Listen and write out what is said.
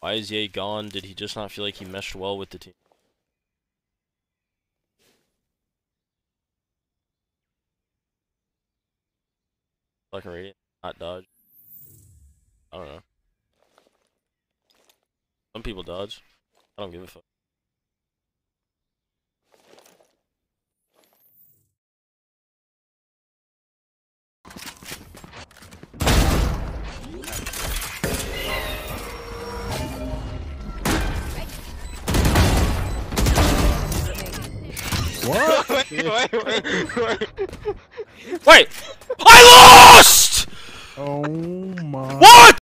Why is Ye gone? Did he just not feel like he meshed well with the team? Fucking radiant, not dodge. I don't know. Some people dodge. I don't give a fuck. What? Wait! I lost! Oh my. What?